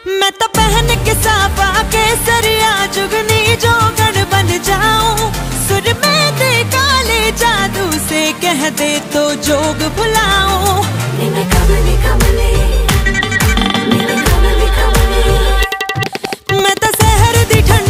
मैं तो पहन के साफा केसरिया जुगनी जोगन बन जाऊं। सुर में दे काले जादू से कह दे तो जोग भुलाऊं। मैं तो शहर दी ठंड